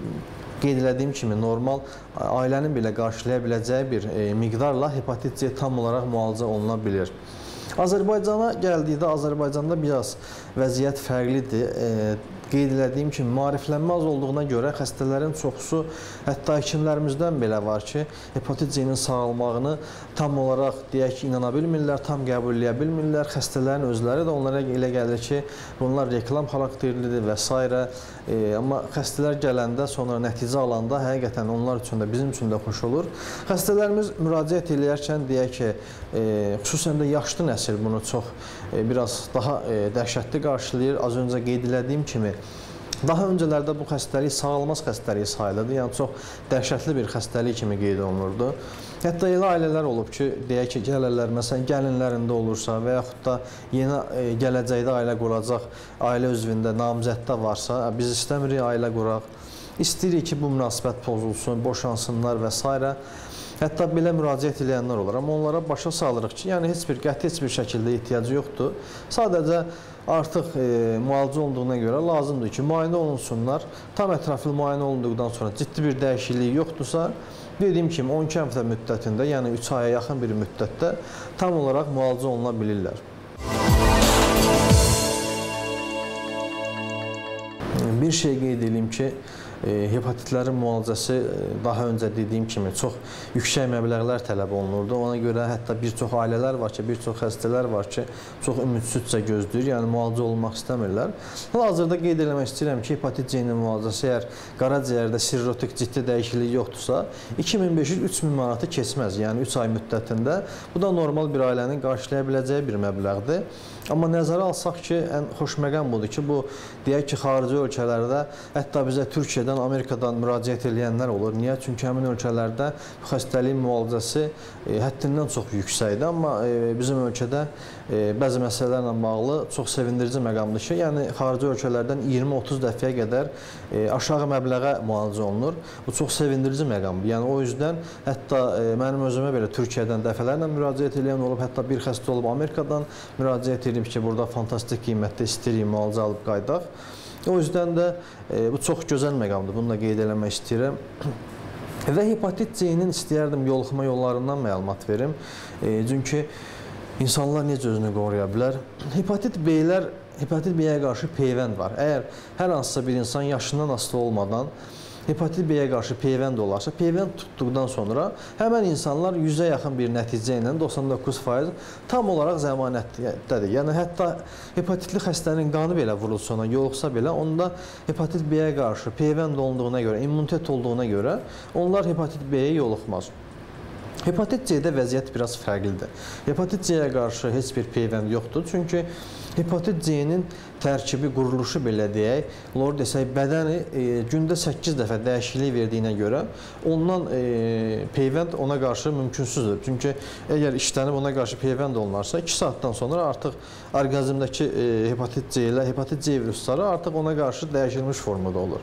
qeyd elədiyim kimi normal ailənin belə qarşılaya biləcəyi bir e, miqdarla hepatit C tam olaraq müalicə oluna bilir. Azərbaycana gəldikdə Azərbaycanda biraz vəziyyət fərqlidir. E, qeyd elədiyim kimi, maariflənmə az olduğuna görə xəstələrin çoxusu, hətta həkimlərimizdən belə var ki, hepatit C-nin sağalmağını tam olaraq, deyək ki, inana bilmirlər, tam qəbul eləyə bilmirlər. Xəstələrin özləri də onlara elə gəlir ki, bunlar reklam xarakterlidir və s. E, amma xəstələr gələndə, sonra nəticə alanda, həqiqətən onlar üçün də, bizim üçün də xoş olur. Xəstələrimiz müraciət eləyərkən, deyək ki, e, xüsusən də yaşlı nəsil bunu çox e, biraz daha e, dəhşətli qarşılayır. Az öncə qeyd elədiyim kimi, daha öncələrdə bu xəstəlik sağalmaz xəstəliyi sayılırdı, yəni çox dəhşətli bir xəstəlik kimi qeyd olunurdu. Hətta elə ailələr olub ki, deyək ki, gəlirlər, məsələn, gəlinlərində olursa və yaxud da yeni e, gələcəkdə ailə quracaq ailə üzvündə namizəddə varsa, biz istəmirik ailə quraq, istəyirik ki, bu münasibət pozulsun, boşansınlar və s. Hətta belə müraciət edənlər olar, amma onlara başa salırıq ki, yəni heç bir qəti heç bir şəkildə ehtiyacı yoxdur. Sadəcə artıq e, müalicə olduğuna görə lazımdır ki, müayinə olunsunlar. Tam ətraflı müayinə olunduqdan sonra ciddi bir dəyişikliyi yoxdursa, dediyim kimi on iki həftə müddətində, yəni üç aya yaxın bir müddətdə tam olaraq müalicə oluna bilirlər. Bir şey qeyd edeyim ki, hepatitlərin müalicəsi daha öncə dediyim kimi çox yüksək məbləğlər tələb olunurdu. Ona görə hətta bir çox ailələr var ki, bir çox xəstələr var ki, çox ümidsizcə gözləyir, yəni müalicə olmaq istəmirlər. Hal-hazırda qeyd eləmək istəyirəm ki, hepatit C-nin müalicəsi əgər qaraciyərdə sirrotik ciddi dəyişiklik yoxdursa, iki min beş yüz üç min manatı keçməz, yəni üç ay müddətində. Bu da normal bir ailənin qarşılaya biləcəyi bir məbləğdir. Amma nəzərə alsaq ki, ən xoşməqam budur ki, bu deyək ki, xarici ölkələrdə, hətta bizə Türkiyədən, Amerikadan müraciət edənlər olur. Niyə? Çünki həmin ölkələrdə bu xəstəliyin müalicəsi e, həddindən çox yüksəkdir. Amma e, bizim ölkədə e, bəzi məsələlərlə bağlı çox sevindirici məqamdır ki, yəni xarici ölkələrdən iyirmi otuz dəfəyə qədər e, aşağı məbləğə müalicə olunur. Bu çox sevindirici məqamdır. Yəni o yüzdən hətta e, mənim özümə belə Türkiyədən dəfələrlə müraciət edən olub, hətta bir xəstə olub Amerikadan müraciət edib ki, burada fantastik qiymətdə istəyirik, müalicə alıb qaydaq. O yüzdən də e, bu çox gözəl məqamdır, bunu da qeyd eləmək istəyirəm. Və hepatit C-nin istəyərdim yoluxma yollarından məlumat verim. E, çünki insanlar necə özünü qoruya bilər? Hepatit B-lər, hepatit B-yə qarşı peyvənd var. Əgər hər hansısa bir insan yaşından asılı olmadan hepatit B-yə qarşı peyvənd olarsa, peyvənd tutduqdan sonra həmən insanlar yüzə yaxın bir nəticə ilə doxsan doqquz faiz tam olaraq zəmanətdədir. Yəni hətta hepatitli xəstənin qanı belə vurulsa ona, yoluxsa belə, onda hepatit B-yə qarşı peyvənd olduğuna görə, immunitet olduğuna görə onlar hepatit B-yə yoluxmaz. Hepatit C-də vəziyyət biraz fərqlidir. Hepatit C-yə qarşı heç bir peyvənd yoxdur. Çünki hepatit C-nin tərkibi, quruluşu belə deyək, lor desək, bədəni e, gündə səkkiz dəfə dəyişiklik verdiyinə görə ondan e, peyvənd ona qarşı mümkünsüzdür. Çünki əgər işlənib ona qarşı peyvənd olunarsa, iki saatdan sonra artıq orqanizmdəki e, hepatit C ilə hepatit C virusları artıq ona qarşı dəyişilmiş formada olur.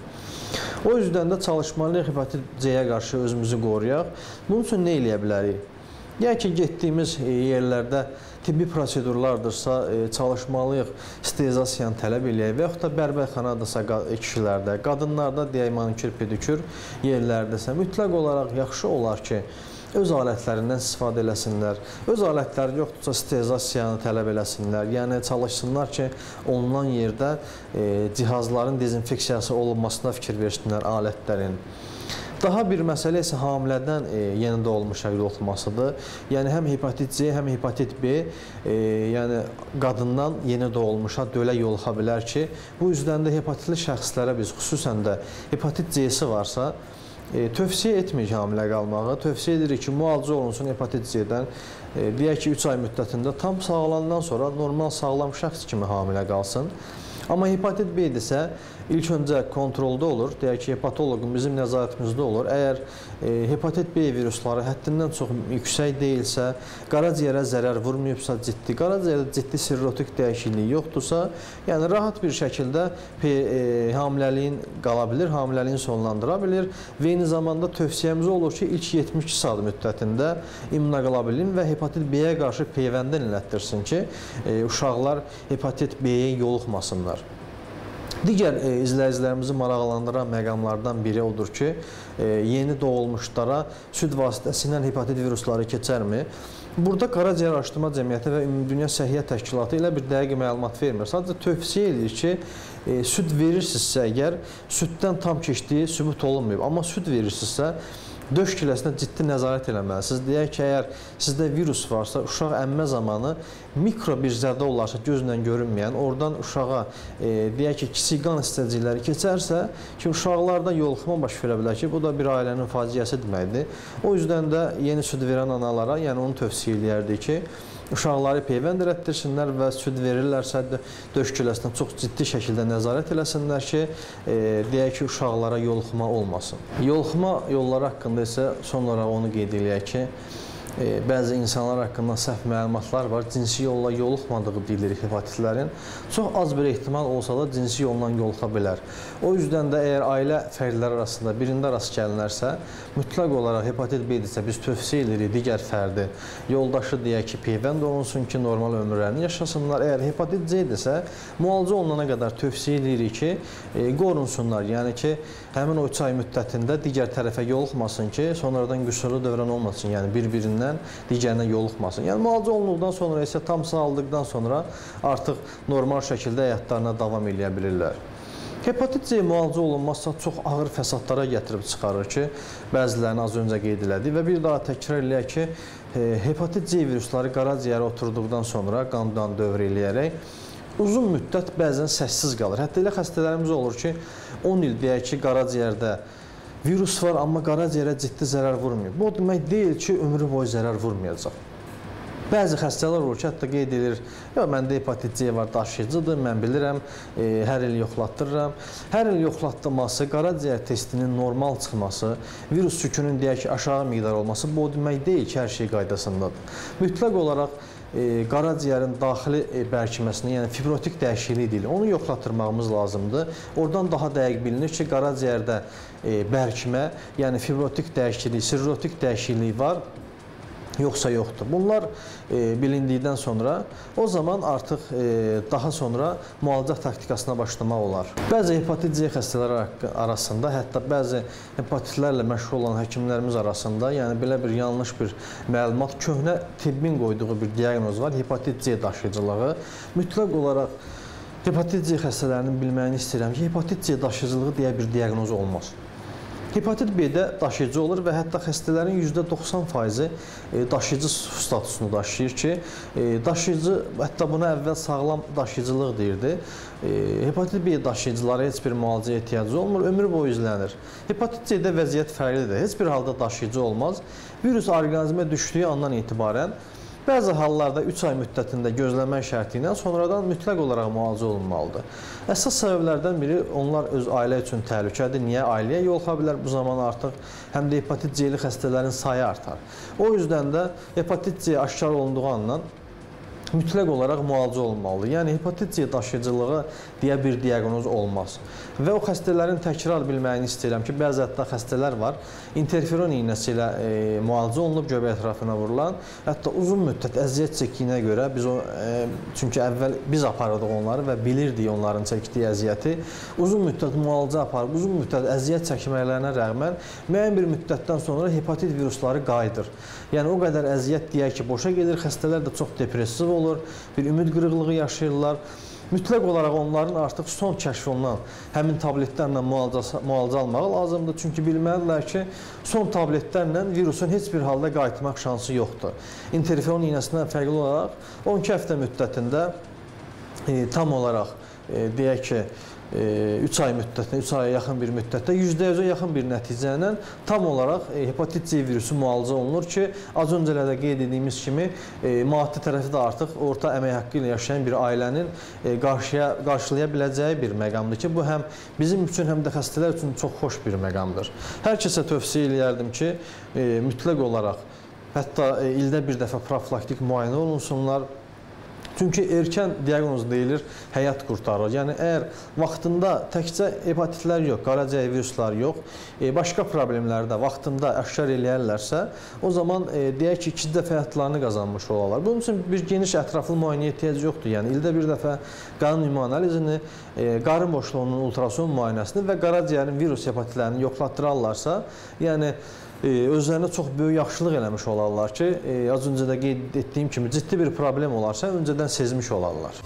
O yüzdən də çalışmalıyıq hepatit C-yə qarşı özümüzü qoruyaq. Bunun üçün nə eləyə bilərik? Yəni ki, getdiyimiz yerlərdə tibbi prosedurlardırsa çalışmalıyıq sterilizasiyanı tələb eləyək və yaxud da bərbərxanadırsa kişilərdə, qadınlarda deyək manikür, pedikür yerlərdəsə mütləq olaraq yaxşı olar ki, öz alətlərindən istifadə eləsinlər. Öz alətləri yoxdursa sterilizasiyanı tələb eləsinlər. Yəni çalışsınlar ki, olunan yerdə e, cihazların dezinfeksiyası olunmasına fikir versinlər alətlərin. Daha bir məsələ isə hamilədən e, yeni doğulmuşa yoluxmasıdır. Yəni həm hepatit C, həm hepatit B, e, yəni qadından yeni doğulmuşa dölə yoluxa bilər ki, bu yüzdən də hepatitli şəxslərə biz xüsusən də hepatit C-si varsa, E, tövsiyə etmirik hamilə qalmağı. Tövsiyə edirik ki, müalicə olunsun hepatit C-dən. E, deyək ki, üç ay müddətində tam sağlanandan sonra normal sağlam şəxs kimi hamilə qalsın. Amma hepatit B-dirsə, ilk öncə kontrolda olur. Deyək ki, hepatoloqun bizim nəzarətimizdə olur. Əgər e, hepatit B virusları həddindən çox yüksək deyilsə, qaraciyərə zərər vurmayıbsa ciddi, qaraciyərdə ciddi sirrotik dəyişikliyi yoxdursa, yəni rahat bir şəkildə e, hamiləliyin qala bilir, hamiləliyin sonlandıra bilir və eyni zamanda tövsiyəmiz olur ki, ilk yetmiş iki saat müddətində immunoqlobullin və hepatit B-yə qarşı peyvəndə ilətdirsin ki, e, uşaqlar hepatit B-yə yoluxmasınlar. Digər e, izləyicilərimizi maraqlandıran məqamlardan biri odur ki, e, yeni doğulmuşlara süd vasitəsilə hepatit virusları keçərmi? Burada Qaraciyər Araşdırma Cəmiyyəti və Ümumdünya Səhiyyə Təşkilatı ilə bir dəqiq məlumat vermir. Sadəcə tövsiyə edir ki, e, süd verirsinizsə əgər, süddən tam keçdiyi sübut olunmayıb. Amma süd verirsinizsə, döş kiləsinə ciddi nəzarət eləməlisiniz. Deyək ki, əgər sizdə virus varsa, uşaq əmmə zamanı mikro bir zədə olarsa, gözlə görünməyən, oradan uşağa e, deyək ki, kiçik qan istəcikləri keçərsə, ki, uşaqlarda yoluxma baş verə bilər ki, bu da bir ailənin faciəsi deməkdir. O yüzdən də yeni süd verən analara, yəni onu tövsiyə eləyərdik ki, uşaqları peyvənd elətdirsinlər və süd verirlərsə döş kiləsinə çox ciddi şəkildə nəzarət eləsinlər ki, e, deyək ki, uşaqlara yoluxma olmasın. Yoluxma yolları haqqında isə son olaraq onu qeyd eləyək ki, e, bəzi insanlar haqqında səhv məlumatlar var. Cinsi yolla yoluxmadığı deyilir hepatitlərin. Çox az bir ehtimal olsa da cinsi yolla yoluxa bilər. O yüzden də əgər ailə fərdləri arasında birində rast gəlinərsə, mütləq olaraq hepatit B-dirsə biz tövsiyə edirik digər fərdi, yoldaşı deyək ki, peyvənd olunsun ki, normal ömürlərini yaşasınlar. Əgər hepatit C-dirsə, müalicə olunana qədər tövsiyə edirik ki, e, qorunsunlar. Yəni ki, həmin o üç ay müddətində digər tərəfə yoluxmasın ki, sonradan qüsurlu dövrən olmasın, yəni bir-birindən digərinə yoluxmasın. Yəni müalicə olunduqdan sonra isə tam sağaldıqdan sonra artıq normal şəkildə həyatlarına davam edə bilirlər. Hepatit C müalicə olunmazsa çox ağır fəsadlara gətirib çıxarır ki, bəzilərini az öncə qeyd elədik və bir daha təkrar eləyək ki, hepatit C virusları qaraciyərə oturduqdan sonra qandan dövr eləyərək uzun müddət bəzən səssiz qalır. Hətta elə xəstələrimiz olur ki, on il deyək ki, qaraciyərdə virus var, amma qaraciyərə ciddi zərər vurmuyor. Bu demək deyil ki, ömrü boyu zərər vurmayacaq. Bəzi xəstələr olur ki, hətta qeyd edilir, məndə hepatit C var, daşıyıcıdır, mən bilirəm, e, hər il yoxlatdırıram. Hər il yoxlatdırması, qaraciyər testinin normal çıxması, virus yükünün deyək ki, aşağı miqdar olması bu demək deyil ki, hər şey qaydasındadır. Mütləq olaraq E, qaraciyərin daxili e, bərkiməsini, yəni fibrotik dəyişikliyi deyilir. Onu yoxlatdırmağımız lazımdır. Oradan daha dəqiq bilinir ki, qaraciyərdə e, bərkimə, yəni fibrotik dəyişikliyi, sirrotik dəyişikliyi var, yoxsa yoxdur. Bunlar e, bilindikdən sonra o zaman artıq e, daha sonra müalicə taktikasına başlamaq olar. Bəzi hepatit C xəstələri arasında, hətta bəzi hepatitlərlə məşğul olan həkimlərimiz arasında, yəni belə bir yanlış bir məlumat, köhnə tibbin qoyduğu bir diaqnoz var, hepatit C daşıyıcılığı. Mütləq olaraq hepatit C xəstələrinin bilməyini istəyirəm ki, hepatit C daşıyıcılığı deyə bir diaqnoz olmaz. Hepatit B-də daşıyıcı olur və hətta xəstələrin yüzdə doxsan faizi daşıyıcı statusunu daşıyır ki, daşıyıcı, hətta buna əvvəl sağlam daşıyıcılıq deyirdi. Hepatit B daşıyıcılara heç bir müalicəyə ehtiyacı olmur, ömür boyu izlənir. Hepatit C-də vəziyyət fərqlidir, heç bir halda daşıyıcı olmaz. Virus orqanizmə düşdüyü andan etibarən bəzi hallarda üç ay müddətində gözləmə şərti ilə sonradan mütləq olaraq müalicə olunmalıdır. Əsas səbəblərdən biri onlar öz ailə üçün təhlükədir. Niyə? Ailəyə yoluxa bilər bu zaman artıq, həm də hepatit C-li xəstələrin sayı artar. O yüzden də hepatit C aşkar olunduğu andan mütləq olaraq müalicə olunmalıdır. Yəni hepatit C daşıyıcılığı deyə bir diaqnoz olmaz. Və o xəstələrin təkrar bilməyini istəyirəm ki, bəzi hətta xəstələr var, interferon iynəsi ilə e, müalicə olunub göbək ətrafına vurulan, hətta uzun müddət əziyyət çəkdiyinə görə biz o, e, çünki əvvəl biz aparırdıq onları və bilirdik onların çəkdiyi əziyyəti, uzun müddət müalicə aparıb, uzun müddət əziyyət çəkməklərinə rəğmən müəyyən bir müddətdən sonra hepatit virusları qayıdır. Yəni o qədər əziyyət deyək ki, boşa gedir, xəstələr də çox depressiv olur, bir ümid qırıqlığı yaşayırlar. Mütləq olaraq onların artıq son kəşf olunan həmin tabletlərlə müalicə, müalicə almağı lazımdır. Çünki bilməlidirlər ki, son tabletlərlə virusun heç bir halda qayıtmaq şansı yoxdur. Interferon iynəsindən fərqli olaraq on iki həftə müddətində e, tam olaraq e, deyək ki, üç ay müddətində, üç aya yaxın bir müddətdə yüzdə yüzə yaxın bir nəticə ilə tam olaraq hepatit C virusu müalicə olunur ki, az öncələrdə qeyd etdiyimiz kimi maddi tərəfi də artıq orta əmək haqqı ilə yaşayan bir ailənin qarşıya, qarşılaya biləcəyi bir məqamdır ki, bu həm bizim üçün, həm də xəstələr üçün çox xoş bir məqamdır. Hər kəsə tövsiyə eləyərdim ki, mütləq olaraq hətta ildə bir dəfə profilaktik müayinə olunsunlar. Çünki erkən diaqnoz deyilir, həyat qurtarır. Yəni, əgər vaxtında təkcə hepatitlər yox, qaraciyər virusları yox, e, başqa problemləri də vaxtında aşkar eləyərlərsə, o zaman e, deyək ki, ikinci dəfə həyatlarını qazanmış olarlar. Bunun üçün bir geniş ətraflı müayinəyə ehtiyac yoxdur. Yəni, ildə bir dəfə qan ümumi analizini, e, qarın boşluğunun ultrason müayinəsini və qaraciyərin virus hepatitlərini yoxlatdırarlarsa, yəni, özlərinə çox böyük yaxşılıq eləmiş olarlar ki, az öncə də qeyd etdiyim kimi ciddi bir problem olarsa, öncədən sezmiş olarlar.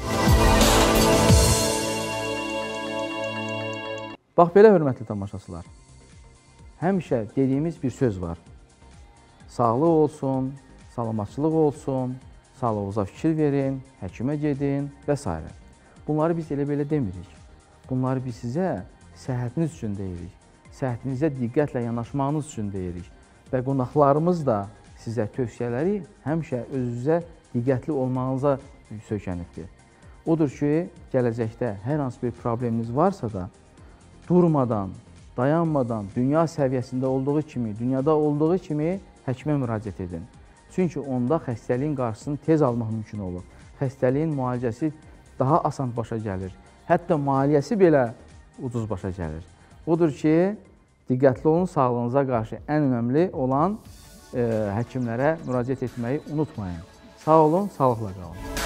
Bax, belə hörmətli tamaşaçılar, həmişə dediyimiz bir söz var. Sağlıq olsun, salamatçılıq olsun, sağlığınıza fikir verin, həkimə gedin və s. Bunları biz elə belə demirik. Bunları biz sizə səhhətiniz üçün deyirik. Səhhətinizə diqqətlə yanaşmağınız üçün deyirik və qonaqlarımız da sizə tövsiyələri həmişə özünüzə diqqətli olmağınıza söykənibdir. Odur ki, gələcəkdə hər hansı bir probleminiz varsa da durmadan, dayanmadan, dünya səviyyəsində olduğu kimi, dünyada olduğu kimi həkimə müraciət edin Çünki onda xəstəliyin qarşısını tez almaq mümkün olur. Xəstəliyin müalicəsi daha asan başa gəlir. Hətta maliyyəsi belə ucuz başa gəlir. Odur ki, diqqətli olun, sağlığınıza qarşı ən önəmli olan e, həkimlərə müraciət etməyi unutmayın. Sağ olun, sağlıqla qalın.